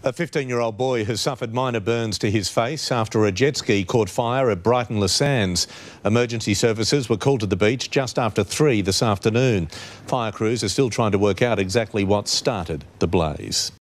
A 15-year-old boy has suffered minor burns to his face after a jet ski caught fire at Brighton Le Sands. Emergency services were called to the beach just after 3 this afternoon. Fire crews are still trying to work out exactly what started the blaze.